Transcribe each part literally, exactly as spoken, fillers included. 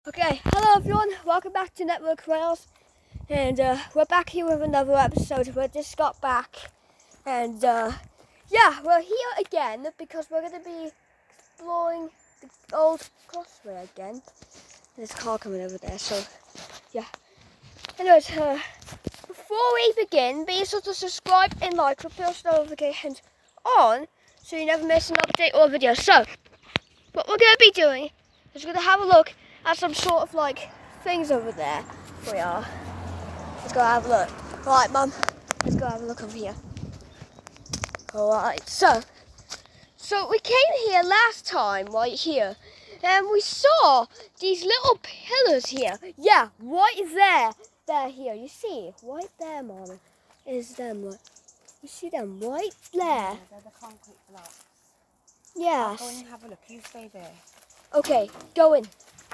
Okay, hello everyone, welcome back to Network Rails, and uh, we're back here with another episode. We just got back, and uh, yeah, we're here again because we're going to be exploring the old crossway again. There's a car coming over there, so yeah. Anyways, uh, before we begin, be sure to subscribe and like with post notifications on so you never miss an update or video. So, what we're going to be doing is we're going to have a look at some sort of like things over there. We are. Let's go have a look. Right, Mum. Let's go have a look over here. Alright, so so we came here last time, right here, and we saw these little pillars here. Yeah, right there. They're here. You see, right there, Mum. Is them. Look. You see them right there. Yeah, they're the concrete blocks. Yes. I'll go and have a look. You stay there. Okay, go in.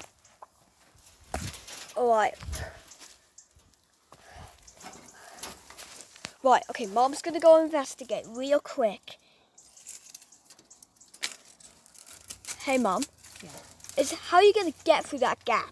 Alright. Right, okay, Mom's gonna go investigate real quick. Hey, Mom. Yeah. Is how are you gonna get through that gap?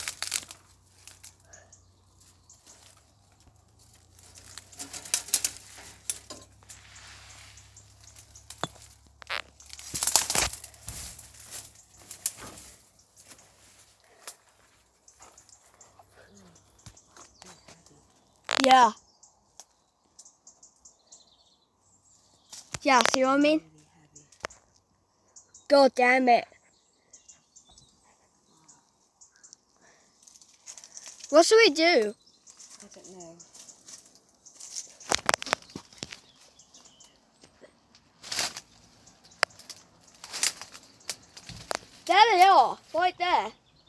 Yeah. Yeah, see what I mean? God damn it. What should we do? I don't know. There they are, right there.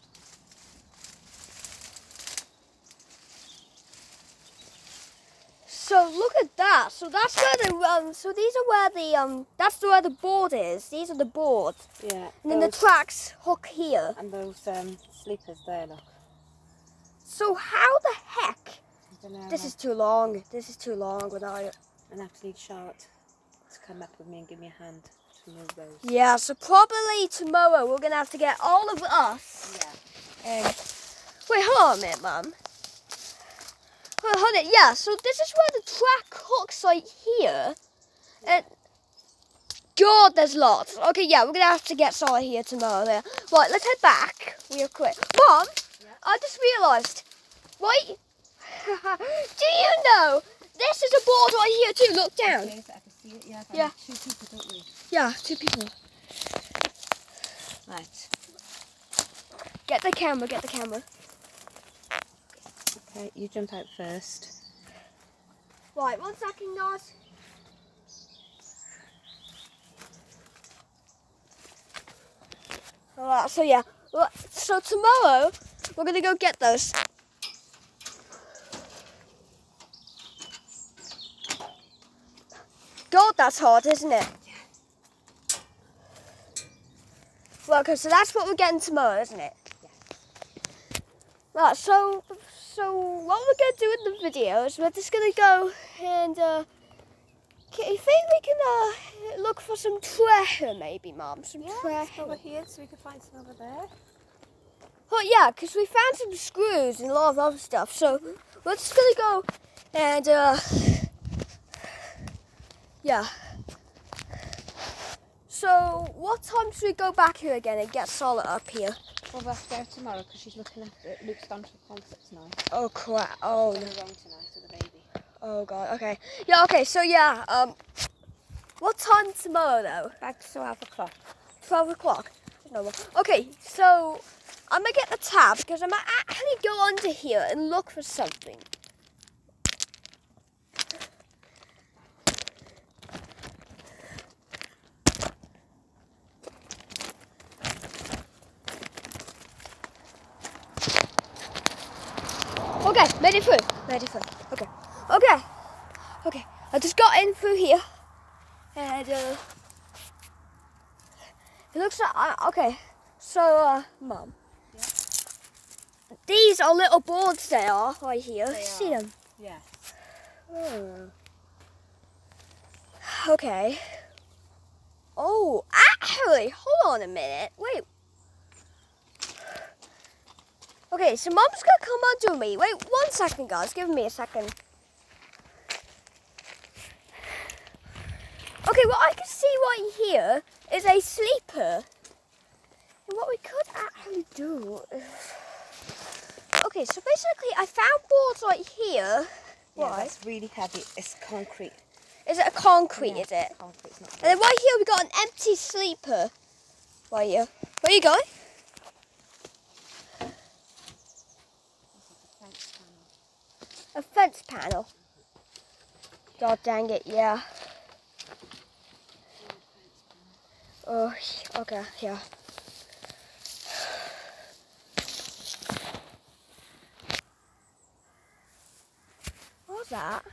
So look at that. So that's where the um. So these are where the um. That's where the board is. These are the boards. Yeah. And then the tracks hook here. And those um, sleepers there, look. So how the heck? I don't know. This is too long. This is too long without it. An absolute shot to come up with me and give me a hand to move those. Yeah. So probably tomorrow we're gonna have to get all of us. Yeah. Um, wait, hold on a minute, Mum. Hold hold it. Yeah. So this is where the track hooks right here. And God, there's lots. Okay, yeah, we're gonna have to get solid here tomorrow. There. Right, let's head back real quick. Mom, Yeah. I just realised. Right? Do you know this is a board right here too? Look down. Okay, so I can see it. Yeah. Yeah. Two people, don't we? Yeah, two people. Right. Get the camera. Get the camera. Okay, you jump out first. Right, one second, guys. Alright, so yeah. Well, so tomorrow we're gonna go get those. God, that's hard, isn't it? Yeah. Well, okay, so that's what we're getting tomorrow, isn't it? Yeah. Right, so so what we're gonna do in the video is we're just gonna go and uh can you think we can uh look for some treasure maybe, Mom? Some Yeah, treasure. over here so we can find some over there. Oh yeah, because we found some screws and a lot of other stuff. So we're just gonna go and uh yeah. So what time should we go back here again and get Solid up here? Well, we'll have to go tomorrow because she's looking at Luke's gone to concerts now. Oh crap! Oh She's no! going wrong tonight to the baby. Oh god! Okay. Yeah. Okay. So yeah. Um. What time tomorrow though? Back to twelve o'clock. Twelve o'clock. No more. Okay. So I'm gonna get the tab because I'm gonna actually go under here and look for something. Okay, made it through. Made it through. Okay. Okay. Okay. I just got in through here. And uh it looks like uh, okay. So uh Mum. Yeah. These are little boards they are right here. They See are. them? Yeah. Oh. Okay. Oh, actually, hold on a minute. Wait. Okay, so Mum's gonna come under me. Wait one second, guys. Give me a second. Okay, what I can see right here is a sleeper. And what we could actually do is... Okay, so basically I found boards right here. Yeah, Why? that's really heavy. It's concrete. Is it a concrete, Yeah, is it? Concrete, it's not And then right here we got an empty sleeper. Right here. Where are you going? A fence panel. God dang it, yeah. Oh, okay, yeah. What was that?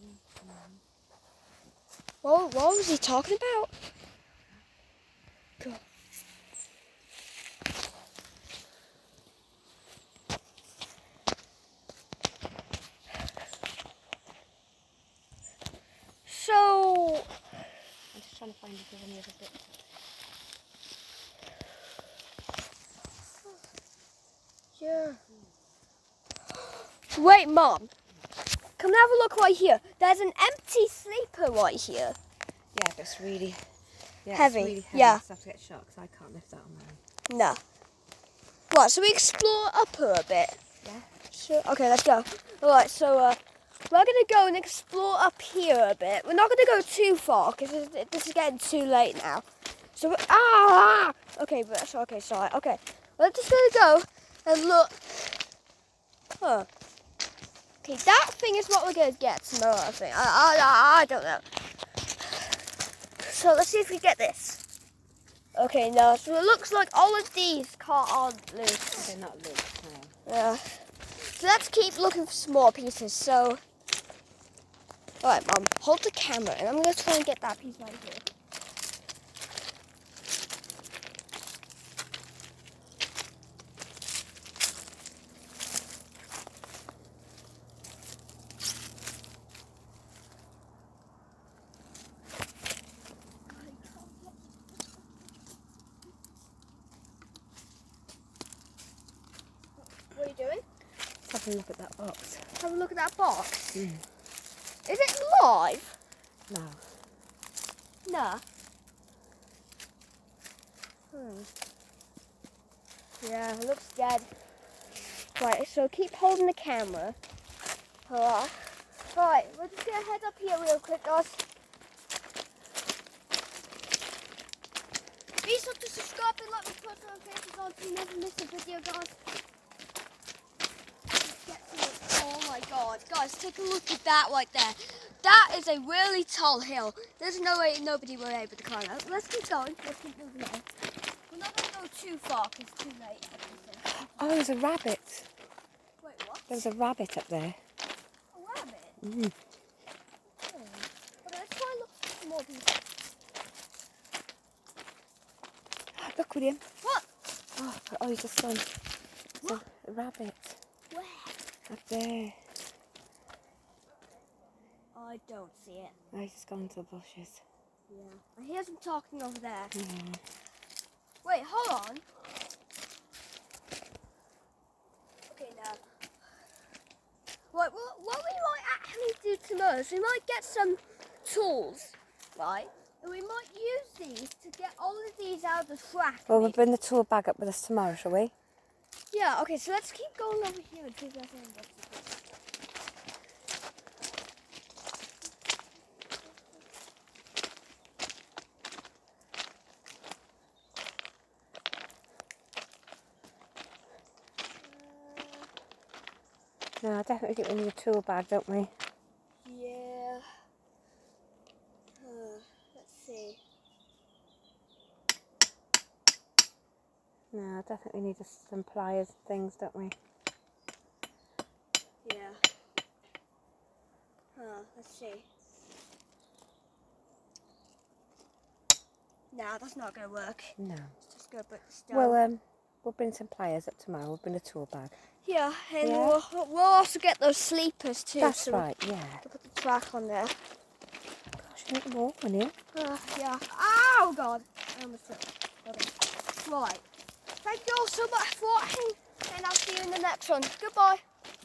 What, what was he talking about? Go. So, I'm just trying to find if there's any other bits. yeah. Wait, Mom. Come and have a look right here. There's an empty sleeper right here. Yeah, but it's really, yeah, Heavy, It's really heavy. yeah. I just have to get shot because I can't lift that on my own. No. Right, so we explore up her a bit. Yeah. Sure. Okay, let's go. Alright, so uh, we're going to go and explore up here a bit. We're not going to go too far because this is getting too late now. So, we're, ah, okay, but so, okay, sorry. Okay, we're just going to go and look. Huh. Okay, that thing is what we're going to get tomorrow, I think. I, I, I, I don't know. So let's see if we get this. Okay, no, so it looks like all of these can't aren't loose. They're not loose, no. Yeah. So let's keep looking for small pieces. So, alright, Mum, hold the camera and I'm going to try and get that piece right here. What are you doing? Have a look at that box. Have a look at that box. Mm. Is it live? No. No. Hmm. Yeah, it looks dead. Right, so keep holding the camera. Alright. Alright, we're just gonna head up here real quick, guys. Be sure to subscribe and like me put notifications on so you never miss a video, guys. Let's get to it. Oh my god. Guys, take a look at that right there. That is a really tall hill. There's no way nobody will be able to climb up. Let's keep going. Let's keep moving on. We're not going to go too far because it's too late. Oh, there's a rabbit. Wait, what? There's a rabbit up there. A rabbit? Mm. Oh. Okay, let's try and look for some more people. Look, William. What? Oh, oh, he's just gone. There's What? a rabbit Where? up there. I don't see it. Oh, he's just gone into the bushes. Yeah. I hear some talking over there. Yeah. Wait, hold on. Okay, now. Right, well, what we might actually do tomorrow is we might get some tools, right? And we might use these to get all of these out of the track. Well, we'll bring the tool bag up with us tomorrow, shall we? Yeah, okay, so let's keep going over here and see if there's any boxes. No, I definitely think we need a tool bag, don't we? Yeah. Uh, let's see. No, I definitely need some pliers and things, don't we? Yeah. Huh, let's see. Nah, that's not gonna work. No. It's just gonna put the stone. Well, um, we'll bring some pliers up tomorrow. We'll bring a tool bag. yeah, and Yeah. We'll, we'll also get those sleepers too. That's so right, yeah. we'll put the track on there. Gosh, you make them all, won't you? Uh, yeah. Oh god. I almost tripped. Okay. Right. Thank you all so much for watching, and I'll see you in the next next one. Goodbye.